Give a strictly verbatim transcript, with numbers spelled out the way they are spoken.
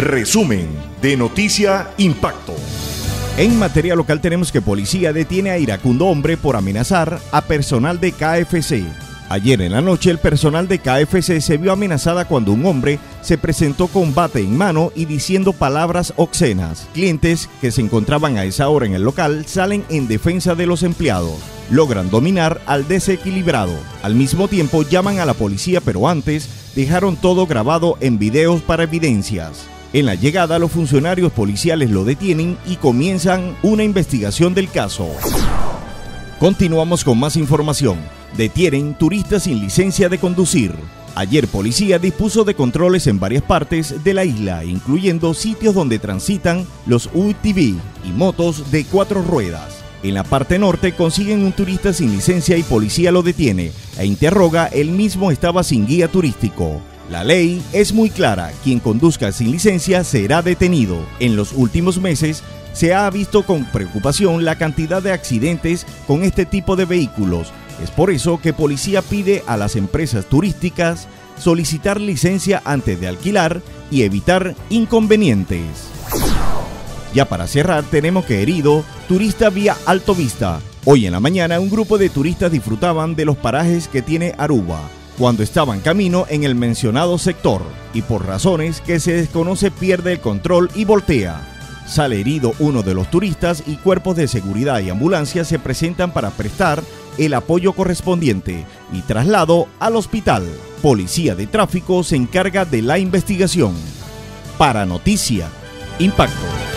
Resumen de Noticia Impacto. En materia local tenemos que policía detiene a iracundo hombre por amenazar a personal de K F C. Ayer en la noche el personal de K F C se vio amenazada cuando un hombre se presentó con bate en mano y diciendo palabras obscenas. Clientes que se encontraban a esa hora en el local salen en defensa de los empleados. Logran dominar al desequilibrado. Al mismo tiempo llaman a la policía, pero antes dejaron todo grabado en videos para evidencias. En la llegada, los funcionarios policiales lo detienen y comienzan una investigación del caso. Continuamos con más información. Detienen turistas sin licencia de conducir. Ayer policía dispuso de controles en varias partes de la isla, incluyendo sitios donde transitan los U T V y motos de cuatro ruedas. En la parte norte consiguen un turista sin licencia y policía lo detiene e interroga, él mismo estaba sin guía turístico. La ley es muy clara, quien conduzca sin licencia será detenido. En los últimos meses se ha visto con preocupación la cantidad de accidentes con este tipo de vehículos. Es por eso que policía pide a las empresas turísticas solicitar licencia antes de alquilar y evitar inconvenientes. Ya para cerrar, tenemos que herido turista vía Alto Vista. Hoy en la mañana un grupo de turistas disfrutaban de los parajes que tiene Aruba cuando estaban camino en el mencionado sector y por razones que se desconoce pierde el control y voltea. Sale herido uno de los turistas y cuerpos de seguridad y ambulancia se presentan para prestar el apoyo correspondiente y traslado al hospital. Policía de Tráfico se encarga de la investigación. Para Noticia Impacto.